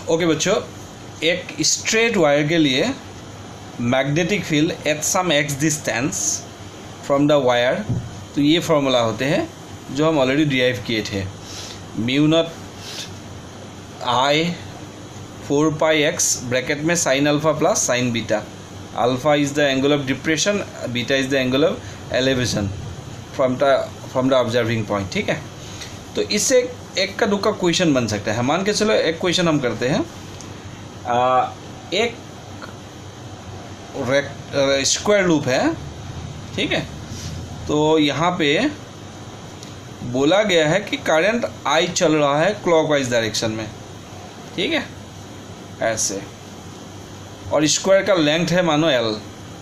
Okay बच्चों, एक straight wire के लिए magnetic field at some x distance from the wire, तो ये फॉर्मूला होते हैं जो हम ऑलरेडी डिराइव किए थे। Mu not I 4 pi x bracket में sine alpha plus sine beta. Alpha is the angle of depression, beta is the angle of elevation from the observing point. ठीक है, तो इससे एक का दुक्का क्वेश्चन बन सकता है। मान के चलो एक क्वेश्चन हम करते हैं, एक स्क्वायर लूप है, ठीक है। तो यहाँ पे बोला गया है कि करंट आई चल रहा है क्लॉकवाइज डायरेक्शन में, ठीक है, ऐसे, और स्क्वायर का लेंथ है मानो एल।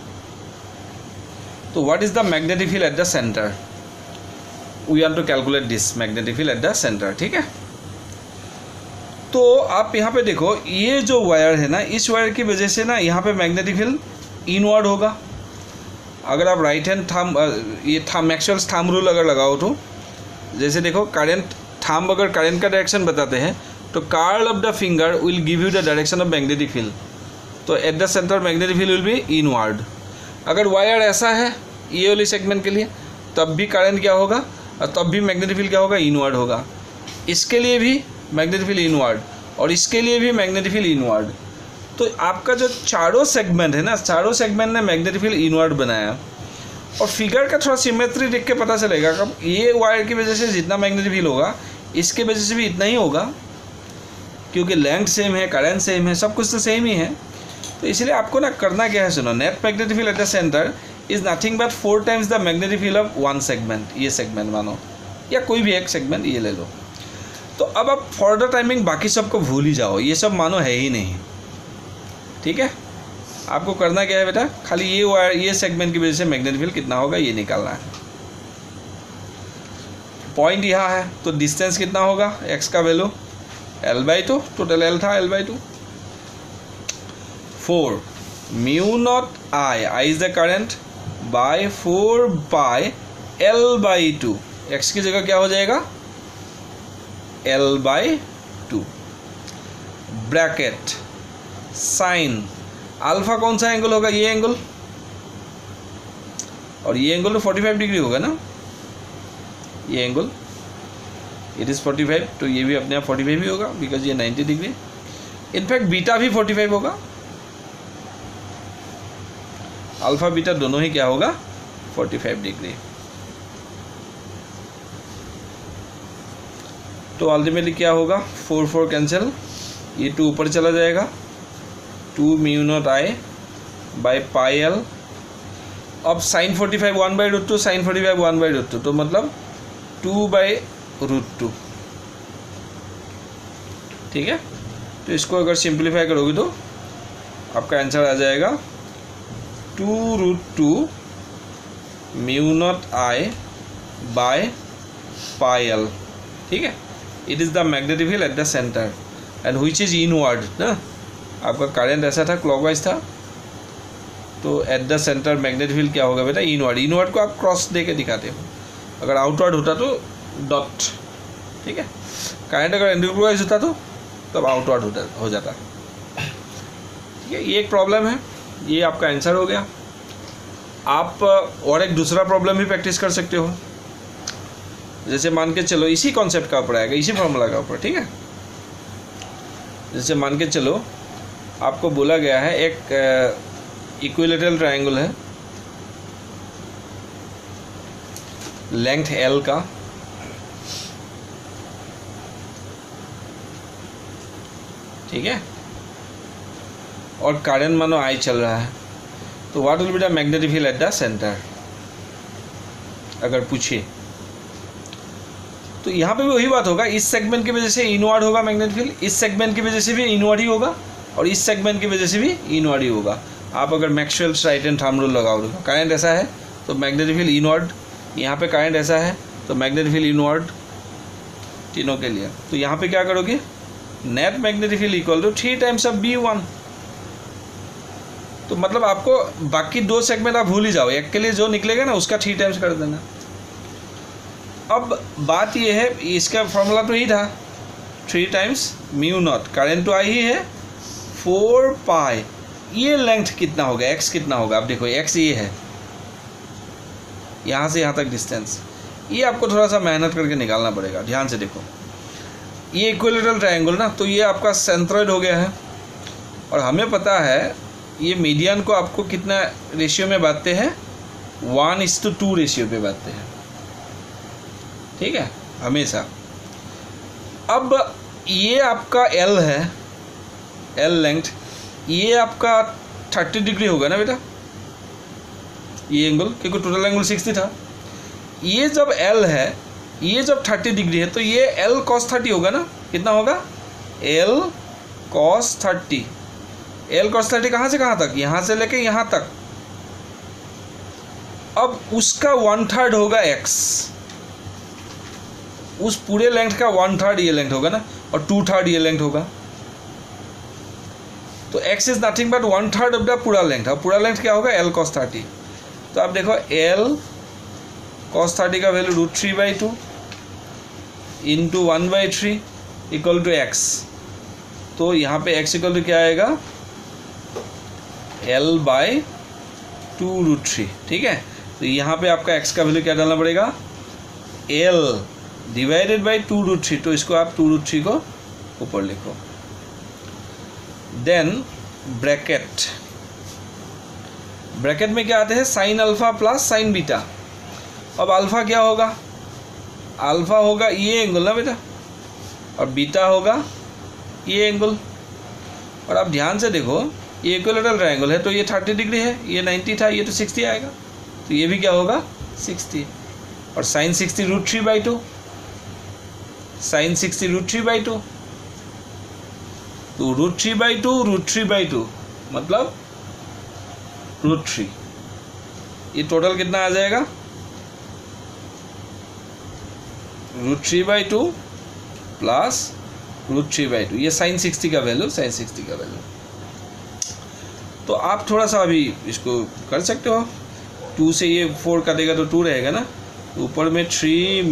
तो what is the magnetic field at the centre? We want to calculate this magnetic field at the centre, ठीक है। तो आप यहाँ पे देखो, ये जो वायर है ना, इस वायर की वजह से ना यहाँ पे मैग्नेटिक फील्ड इनवर्ड होगा। अगर आप राइट हैंड थंब, ये मैक्सवेल्स थंब रूल अगर लगाओ तो जैसे देखो, करंट थंब अगर करंट का डायरेक्शन बताते हैं तो curl of the finger will give you the direction of magnetic field. तो at the centre magnetic field will be inward. अगर वायर ऐसा है ये वाली सेगमेंट के लिए, तब भी करंट क्या होगा और तब भी मैग्नेटिक फील्ड क्या होगा, इनवर्ड होगा। इसके लिए भी मैग्नेटिक फील्ड इनवर्ड और इसके लिए भी मैग्नेटिक फील्ड इनवर्ड। तो आपका जो चारों सेगमेंट है ना, चारों सेगमेंट ने मैग्नेटिक फील्ड इनवर्ड बनाया। और फिगर का थोड़ा सिमेट्री देख के पता चलेगा कब ये वायर की वजह से जितना मैग्नेटिक फील्ड होगा इसके वजह से भी इतना ही होगा, क्योंकि लेंथ सेम है, करंट सेम है, सब कुछ तो सेम ही है। तो इसलिए आपको ना करना क्या है, सुनो, net magnetic field at the centre is nothing but 4 times the magnetic field of one segment. ये सेगमेंट मानो, या कोई भी एक सेगमेंट ये ले लो। तो अब आप फॉर द टाइमिंग बाकी सबको भूल ही जाओ, ये सब मानो है ही नहीं, ठीक है। आपको करना क्या है बेटा, खाली ये वायर, ये सेगमेंट की वजह से मैग्नेटिक फील्ड कितना होगा ये निकालना है। पॉइंट यहाँ है तो डिस्टेंस कितना होगा, एक्स का वैल्यू L/2, टोटल L था L/2। 4 mu not I is the current by 4 by L/2। X की जगह क्या हो जाएगा, L/2 ब्रैकेट साइन अल्फा कौन सा एंगल होगा, ये एंगल, और ये एंगल तो 45 डिग्री होगा ना, ये एंगल इट इज़ 45, तो ये भी अपने आप 45 ही होगा बिकॉज ये 90 डिग्री। इनफैक्ट बीटा भी 45 होगा, अल्फा बीटा दोनों ही क्या होगा 45 डिग्री। तो अल्टीमेटली क्या होगा, 4 कैंसिल, ये 2 ऊपर चला जाएगा, 2 mu not I by pi L. अब साइन 45 1/√2, साइन 45 1/√2, तो मतलब 2/√2, ठीक है। तो इसको अगर सिंप्लीफाई करोगे तो आपका आंसर आ जाएगा 2√2 mu not I by pi L, ठीक है। It is the magnetic field at the centre and which is inward ना। आपका करंट ऐसा था, क्लॉकवाइज था, तो at the centre magnetic field क्या होगा बेटा, इनवर्ड। इनवर्ड को आप क्रॉस दे के दिखाते हो, अगर आउटवर्ड होता तो डॉट, ठीक है। करंट अगर एंटीक्लॉकवाइज होता तो तब आउटवर्ड हो जाता, ठीक है। ये एक प्रॉब्लम है, ये आपका आंसर हो गया। आप और एक दूसरा प्रॉब्लम भी प्रैक्टिस कर सकते हो, जैसे मान के चलो इसी कॉन्सेप्ट का ऊपर आएगा, इसी फॉर्मूला का ऊपर, ठीक है। जैसे मान के चलो आपको बोला गया है एक इक्विलैटरल ट्रायंगल है, लेंथ L का, ठीक है, और करंट मानो I चल रहा है। तो what will be the magnetic field at the centre अगर पूछे, तो यहाँ पे भी वही बात होगा, इस सेगमेंट की वजह से इनवर्ड होगा मैग्नेटिक फील्ड, इस सेगमेंट की वजह से भी इनवर्ड ही होगा, और इस सेगमेंट की वजह से भी इनवर्ड ही होगा। आप अगर Maxwell's right hand thumb rule लगाओ, करंट ऐसा है तो मैग्नेटिक फील्ड इनवर्ड, यहाँ पे करंट ऐसा है तो मैग्नेटिक फील्ड इनवर्ड, तीनों के लिए। तो यहाँ पे क्या करोगे, net magnetic field equal to 3 times of B1। तो मतलब आपको बाकी 2 सेगमेंट आप भूल ही जाओ, एक के लिए जो निकलेगा ना उसका 3 टाइम्स कर देना। अब बात ये है, इसका फॉर्मूला तो यही था 3 टाइम्स म्यू नॉट, करेंट तो आई ही है 4 पाई। ये लेंथ कितना होगा, एक्स कितना होगा, आप देखो एक्स ये है, यहाँ से यहाँ तक डिस्टेंस, ये आपको थोड़ा सा मेहनत करके निकालना पड़ेगा। ध्यान से देखो, ये इक्विलेटरल ट्रायंगल ना, तो ये आपका सेंट्रॉइड हो गया है, और हमें पता है ये मीडियन को आपको कितना रेशियो में बांटते हैं, 1:2 रेशियो पे बांटते हैं, ठीक है, हमेशा। अब ये आपका L है, L लेंथ, ये आपका 30 डिग्री होगा ना बेटा, ये एंगल, क्योंकि टोटल एंगल 60 था। ये जब L है, ये जब 30 डिग्री है, तो ये L cos 30 होगा ना, कितना होगा, L cos 30। L cos 30 कहाँ से कहाँ तक, यहाँ से लेके यहाँ तक। अब उसका 1/3 होगा x, उस पूरे लेंथ का 1/3 ये लेंथ होगा ना, और 2/3 ये लेंथ होगा। तो x is nothing but 1/3 of the पूरा लेंथ। और पूरा लेंथ क्या होगा, L cos 30। तो आप देखो L cos 30 का value √3/2 into 1/3 equal to x। तो यहाँ पे x इक्वल टू क्या आएगा, L/2 √3, ठीक है। तो यहाँ पे आपका x का वैल्यू क्या डालना पड़ेगा, L डिवाइडेड बाई 2 √3। तो इसको आप 2 √3 को ऊपर लिखो। देन ब्रैकेट, ब्रैकेट में क्या आते हैं, sine alpha plus sine beta. अब अल्फा क्या होगा, अल्फा होगा ये एंगल ना बेटा, और बीटा होगा ये एंगल। और आप ध्यान से देखो, ये इक्विलेटरल ट्रायंगल है, तो ये 30 डिग्री है, ये 90 था, ये तो 60 आएगा, तो ये भी क्या होगा 60। और साइन 60 √3/2, साइन 60 √3/2, तो √3/2 मतलब √3। ये टोटल कितना आ जाएगा, √3/2 प्लस √3/2, ये साइन 60 का वैल्यू, साइन 60 का वैल्यू। तो आप थोड़ा सा अभी इसको कर सकते हो, 2 से ये 4 कटेगा तो 2 रहेगा ना, ऊपर में 3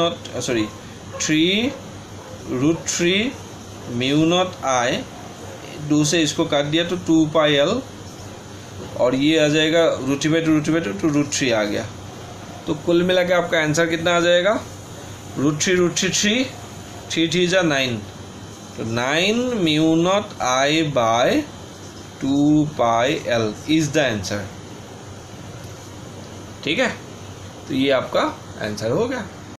√3 म्यू नॉट आई, 2 से इसको काट दिया तो 2 पाई L, और ये आ जाएगा √3/2 तो √3 आ गया। तो कुल मिला के आपका आंसर कितना आ जाएगा, √3 3 जा 9, तो 9 mu not I by 2 pi L is the answer, ठीक है। तो ये आपका आंसर हो गया।